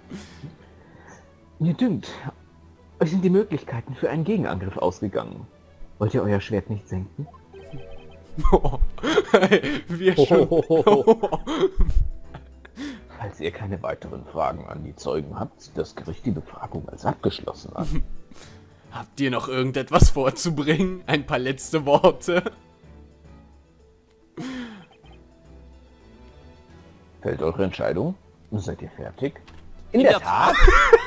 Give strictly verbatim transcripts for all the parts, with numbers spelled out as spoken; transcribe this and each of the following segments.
Mir dünkt, euch sind die Möglichkeiten für einen Gegenangriff ausgegangen. Wollt ihr euer Schwert nicht senken? Oh. Wir schon. Falls ihr keine weiteren Fragen an die Zeugen habt, sieht das Gericht die Befragung als abgeschlossen an. Habt ihr noch irgendetwas vorzubringen? Ein paar letzte Worte? Fällt eure Entscheidung? Seid ihr fertig? In, In der, der Tat?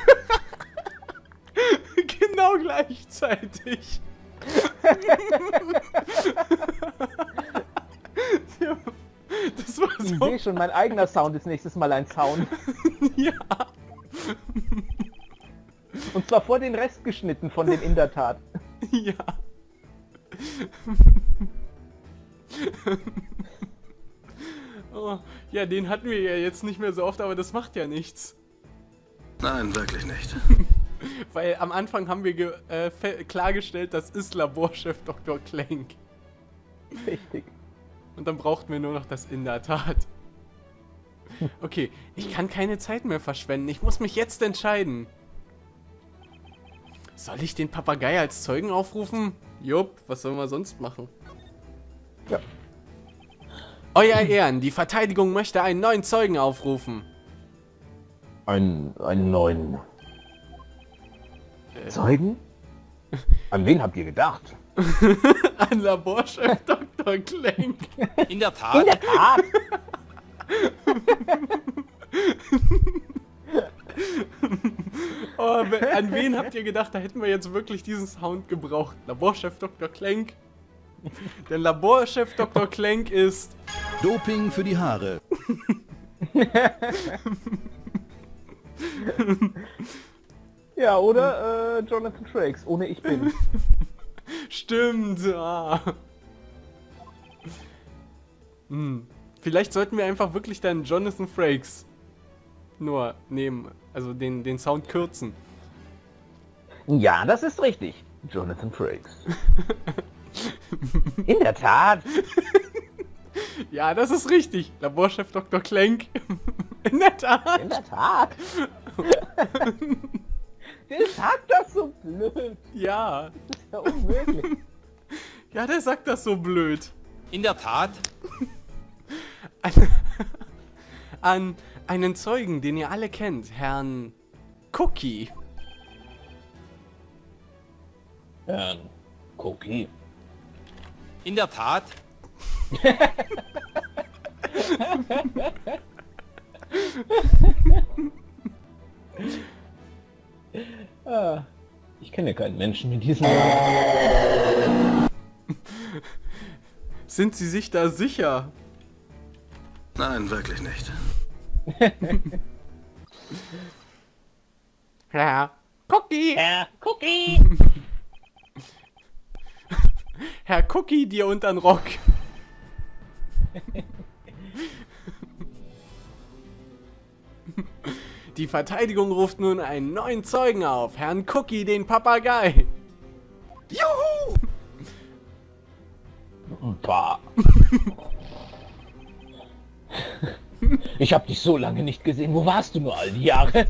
Genau gleichzeitig. Das war so. Ich sehe schon, mein eigener Sound ist nächstes Mal ein Sound. Ja. Und zwar vor den Rest geschnitten von dem In der Tat. Ja. Oh, ja, den hatten wir ja jetzt nicht mehr so oft, aber das macht ja nichts. Nein, wirklich nicht. Weil am Anfang haben wir ge äh, klargestellt, das ist Laborchef Doktor Clank. Richtig. Und dann brauchten wir nur noch das In der Tat. Okay, ich kann keine Zeit mehr verschwenden. Ich muss mich jetzt entscheiden. Soll ich den Papagei als Zeugen aufrufen? Jupp, was sollen wir sonst machen? Ja. Euer Ehren, die Verteidigung möchte einen neuen Zeugen aufrufen. Ein, einen neuen Äh. Zeugen? An wen habt ihr gedacht? An Laborchef Doktor Clank. In der Tat? In der Tat! Oh, an wen habt ihr gedacht, da hätten wir jetzt wirklich diesen Sound gebraucht? Laborchef Doktor Clank. Denn Laborchef Doktor Clank ist... Doping für die Haare. Ja, oder äh, Jonathan Frakes, ohne ich bin. Stimmt. Ah. Hm. Vielleicht sollten wir einfach wirklich dann Jonathan Frakes nur nehmen, also den, den Sound kürzen. Ja, das ist richtig. Jonathan Frakes. In der Tat. Ja, das ist richtig. Laborchef Doktor Clank. In der Tat. In der Tat. Der sagt das so blöd. Ja. Das ist ja unmöglich. Ja, der sagt das so blöd. In der Tat? An, an einen Zeugen, den ihr alle kennt, Herrn Cookie. Herrn Cookie. In der Tat? Ah, ich kenne keinen Menschen mit diesem Namen. Sind Sie sich da sicher? Nein, wirklich nicht. Herr Cookie! Herr Cookie! Herr Cookie, dir untern Rock. Die Verteidigung ruft nun einen neuen Zeugen auf. Herrn Cookie, den Papagei. Juhu! Bah. Ich hab dich so lange nicht gesehen. Wo warst du nur all die Jahre?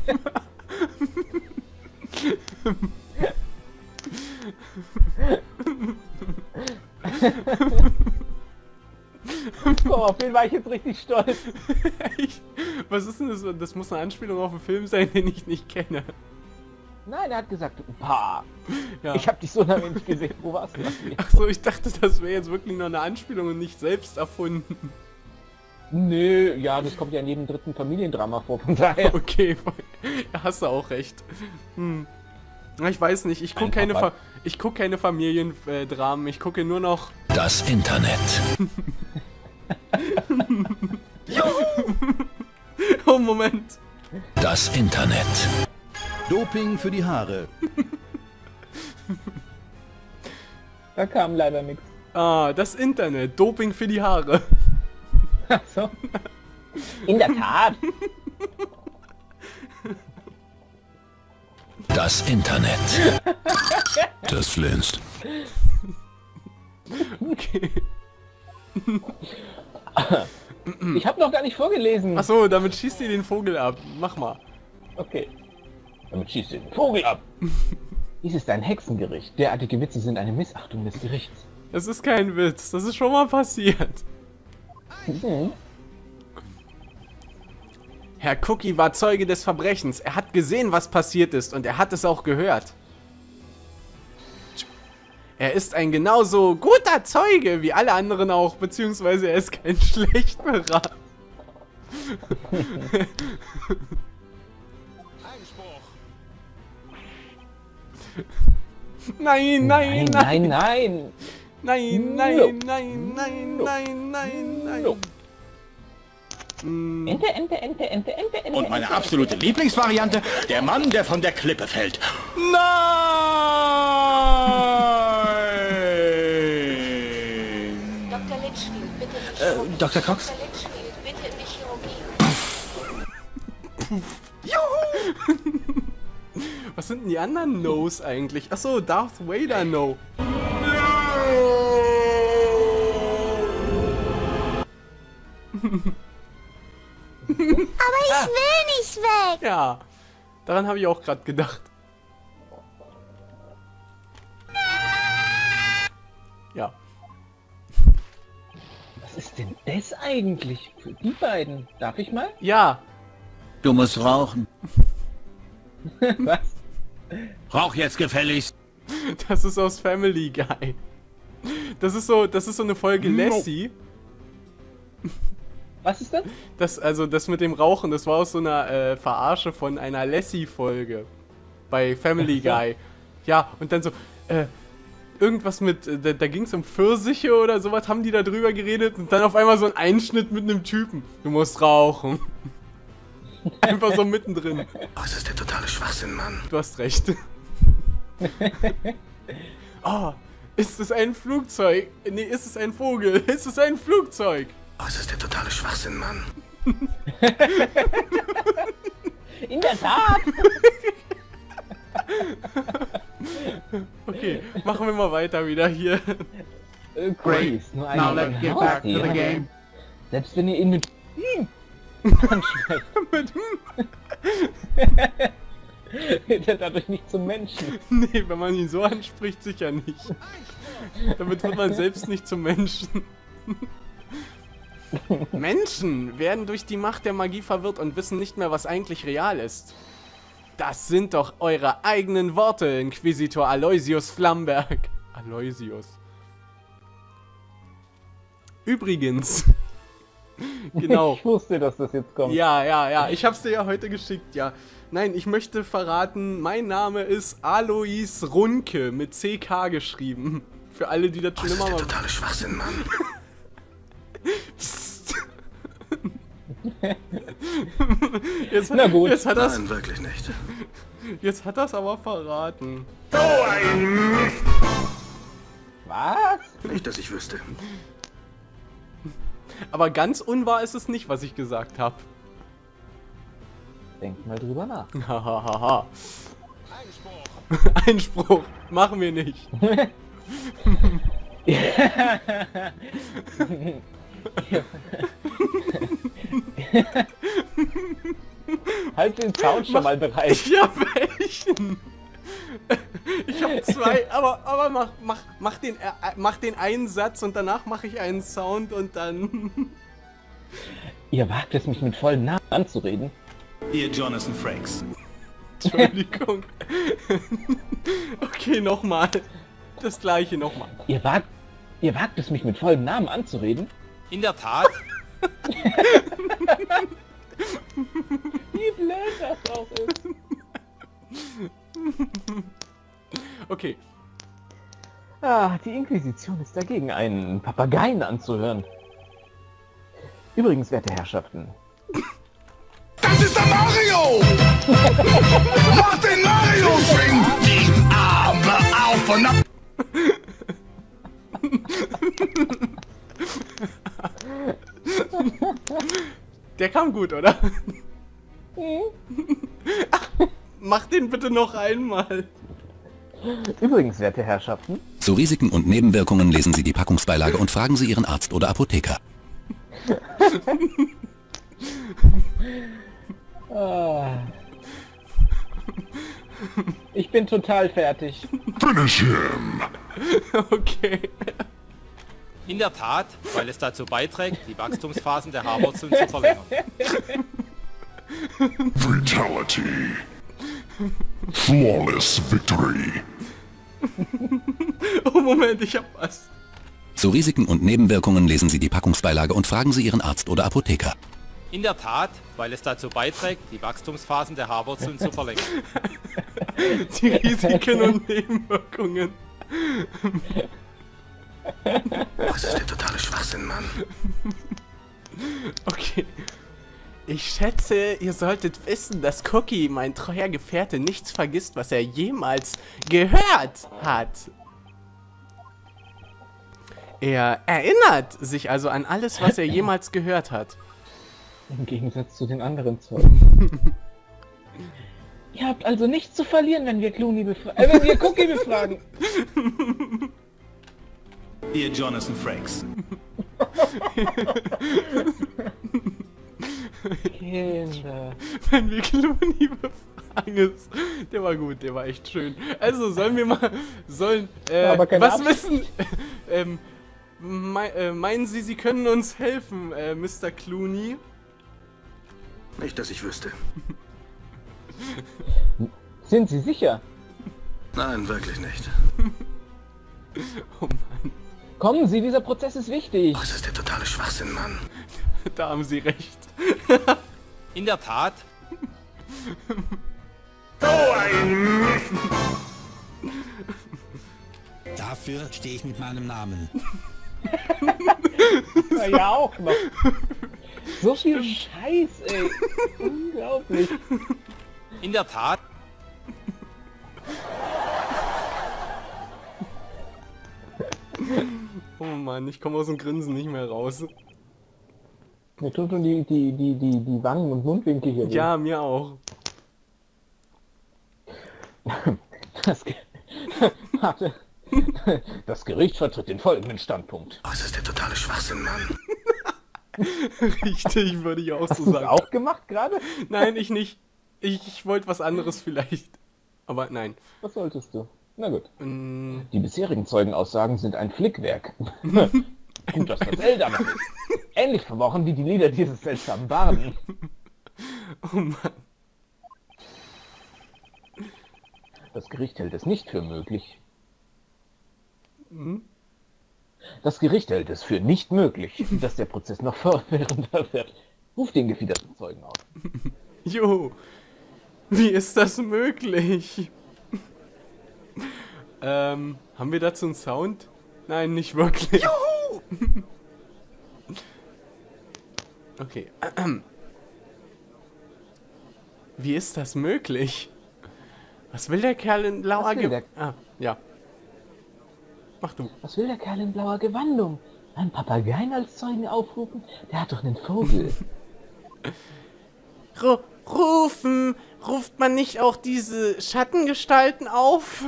Oh, auf den war ich jetzt richtig stolz. Ich, was ist denn das? Das muss eine Anspielung auf einen Film sein, den ich nicht kenne. Nein, er hat gesagt, bah. Ja. Ich hab dich so lange nicht gesehen. Wo warst du? Achso, ich dachte, das wäre jetzt wirklich nur eine Anspielung und nicht selbst erfunden. Nö, ja, das kommt ja in jedem dritten Familiendrama vor, von daher. Okay, da hast du auch recht. Hm. Ich weiß nicht, ich gucke keine, Fa ich guck keine Familiendramen, ich gucke nur noch... Das Internet. Oh, Moment. Das Internet. Doping für die Haare. Da kam leider nichts. Ah, das Internet. Doping für die Haare. Ach so. In der Tat. Das Internet. Das Flinst. Okay. Ich habe noch gar nicht vorgelesen. Achso, damit schießt ihr den Vogel ab. Mach mal. Okay. Damit schießt ihr den Vogel ab. Dies ist ein Hexengericht. Derartige Witze sind eine Missachtung des Gerichts. Das ist kein Witz, das ist schon mal passiert. Mhm. Herr Cookie war Zeuge des Verbrechens. Er hat gesehen, was passiert ist und er hat es auch gehört. Er ist ein genauso guter Zeuge wie alle anderen auch, beziehungsweise er ist kein schlechterer. Nein, nein, Nein, nein, nein. Nein, nein, nein, nein, nein, nein, nein. No. Mm, Ente, Ente, Ente, Ente, Ente, Ente. Und meine absolute Lieblingsvariante, der Mann, der von der Klippe fällt. Nein! Doktor Litchfield, bitte nicht Äh, Chirurgie. Doktor Cox? Doktor Litchfield, bitte nicht Chirurgie. Was sind denn die anderen No's eigentlich? Achso, Darth Vader No. Aber ich will nicht weg. Ja, daran habe ich auch gerade gedacht. Ja. Was ist denn das eigentlich für die beiden? Darf ich mal? Ja, Du musst rauchen. Was? Rauch jetzt gefälligst. das ist aus Family Guy. Das ist so, das ist so eine Folge Lassie. Was ist das? Das, also das mit dem Rauchen, das war aus so einer äh, Verarsche von einer Lassie-Folge bei Family Guy. Ja, und dann so, äh, irgendwas mit, äh, da, da ging es um Pfirsiche oder sowas, haben die da drüber geredet und dann auf einmal so ein Einschnitt mit einem Typen. Du musst rauchen. Einfach so mittendrin. Oh, das ist der totale Schwachsinn, Mann. Du hast recht. Oh, ist es ein Flugzeug? Nee, ist es ein Vogel? Ist es ein Flugzeug? Oh, das ist der totale Schwachsinn, Mann. In der Tat! Okay, machen wir mal weiter wieder hier. Äh, Grace, nur Now ein let's get back to the game. Selbst wenn ihr ihn mit hm anschreibt, Mit- wird er dadurch nicht zum Menschen. Nee, wenn man ihn so anspricht, sicher nicht. Damit wird man selbst nicht zum Menschen. Menschen werden durch die Macht der Magie verwirrt und wissen nicht mehr, was eigentlich real ist. Das sind doch eure eigenen Worte, Inquisitor Aloysius Flamberg. Aloysius. Übrigens. Genau. Ich wusste, dass das jetzt kommt. Ja, ja, ja. Ich hab's dir ja heute geschickt, ja. Nein, ich möchte verraten, mein Name ist Alois Runke mit C K geschrieben. Für alle, die das Oh, schon das ist immer der mal... totale Schwachsinn, Mann. Psst. Jetzt, Na gut. Jetzt hat das, Nein, wirklich nicht. jetzt hat das aber verraten. Was? Nicht, dass ich wüsste. Aber ganz unwahr ist es nicht, was ich gesagt habe. Denk mal drüber nach. Hahaha. Einspruch. Einspruch. Machen wir nicht. Halt den Sound schon mal bereit. Ich hab welchen. Ich hab zwei, aber, aber mach, mach, mach, den, äh, mach den einen Satz und danach mache ich einen Sound und dann... Ihr wagt es, mich mit vollem Namen anzureden. Ihr Jonathan Frakes. Entschuldigung. Okay, nochmal. Das gleiche nochmal. Ihr wagt, ihr wagt es, mich mit vollem Namen anzureden? In der Tat. Wie blöd das auch ist. Okay. Ah, die Inquisition ist dagegen, einen Papageien anzuhören. Übrigens, werte Herrschaften, Das ist der Mario! Mach den Mario-Swing! Die Arme auf und ab! Der kam gut, oder? Ach, mach den bitte noch einmal. übrigens, werte Herrschaften, Zu Risiken und Nebenwirkungen lesen Sie die Packungsbeilage und fragen Sie Ihren Arzt oder Apotheker. ah, Ich bin total fertig. Finish him. Okay. In der Tat, weil es dazu beiträgt, die Wachstumsphasen der Haarwurzeln zu verlängern. Fatality. Flawless victory. Oh Moment, ich hab was. Zu Risiken und Nebenwirkungen lesen Sie die Packungsbeilage und fragen Sie Ihren Arzt oder Apotheker. In der Tat, weil es dazu beiträgt, die Wachstumsphasen der Haarwurzeln zu verlängern. Die Risiken und Nebenwirkungen. Das ist der totale Schwachsinn, Mann. Okay. Ich schätze, ihr solltet wissen, dass Cookie, mein treuer Gefährte, nichts vergisst, was er jemals gehört hat. Er erinnert sich also an alles, was er jemals gehört hat. Im Gegensatz zu den anderen Zeugen. Ihr habt also nichts zu verlieren, wenn wir Clooney befragen. Äh, wenn wir Cookie befragen. Ihr Jonathan Frakes. Kinder. Wenn wir Clooney befragen ist. Der war gut, der war echt schön. Also sollen wir mal, sollen, äh, Aber keine was Absicht. wissen, ähm, mei äh, meinen Sie, Sie können uns helfen, äh, Mister Clooney? Nicht, dass ich wüsste. Sind Sie sicher? Nein, wirklich nicht. Oh Mann, Kommen Sie, dieser Prozess ist wichtig. Das ist der totale Schwachsinn, Mann. da haben Sie recht. In der Tat, Dafür stehe ich mit meinem Namen. Ja, ja auch noch. So viel Scheiß, ey. Unglaublich. in der Tat, Oh Mann, ich komme aus dem Grinsen nicht mehr raus. Mir tut schon die, die, die, die, die Wangen und Mundwinkel hier weh. Ja, mir auch. Das, Ge Warte. Das Gericht vertritt den folgenden Standpunkt. das ist der totale Schwachsinn, Mann. Richtig, würde ich auch so Hast du sagen. auch gemacht gerade? Nein, ich nicht. Ich, ich wollte was anderes vielleicht. Aber nein. Was solltest du? Na gut. Mm, Die bisherigen Zeugenaussagen sind ein Flickwerk. Gut, dass das seltsam ist. Ähnlich verworren wie die Lieder dieses seltsamen Barden. oh Mann. Das Gericht hält es nicht für möglich. Das Gericht hält es für nicht möglich, dass der Prozess noch fortwährender wird. Ruf den gefiederten Zeugen auf. Jo. Wie ist das möglich? ähm, haben wir dazu einen Sound? Nein, nicht wirklich. Juhu! Okay. Wie ist das möglich? Was will der Kerl in blauer Was will Ge... der- Ah, ja. Mach du. Was will der Kerl in blauer Gewandung? Einen Papageien als Zeugen aufrufen? Der hat doch einen Vogel. Ru rufen! Ruft man nicht auch diese Schattengestalten auf?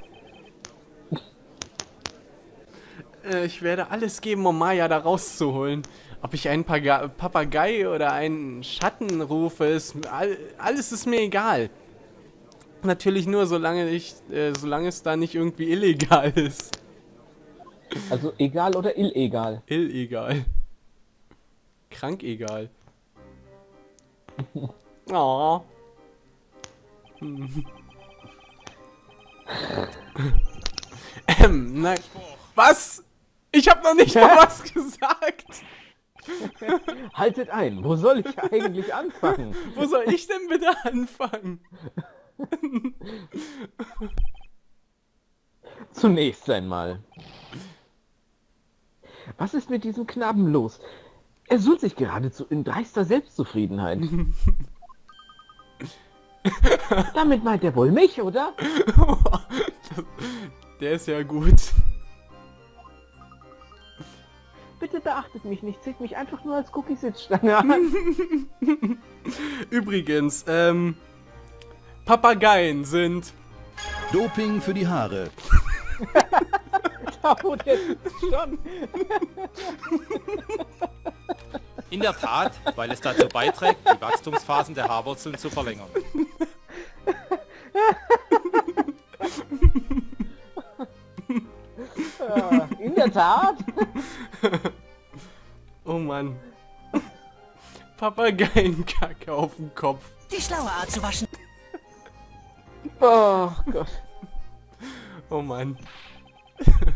äh, ich werde alles geben, um Maya da rauszuholen. Ob ich einen Paga Papagei oder einen Schatten rufe, ist all alles ist mir egal. Natürlich nur, solange ich, äh, solange es da nicht irgendwie illegal ist. Also egal oder illegal? Illegal. Krank egal. Oh. Hm. ähm, nein. Was? Ich hab noch nicht mal was gesagt. Haltet ein, wo soll ich eigentlich anfangen? Wo soll ich denn bitte anfangen? Zunächst einmal. Was ist mit diesem Knaben los? Er suhlt sich geradezu in dreister Selbstzufriedenheit. Damit meint er wohl mich, oder? Der ist ja gut. Bitte beachtet mich nicht, zieht mich einfach nur als Cookie-Sitzstange an. Übrigens, ähm, Papageien sind... Doping für die Haare. Da wurde jetzt schon. in der Tat, weil es dazu beiträgt, die Wachstumsphasen der Haarwurzeln zu verlängern. Ja, in der Tat. Oh Mann. Papageienkacke auf dem Kopf. Die schlaue Art zu waschen. Oh Gott. Oh Mann.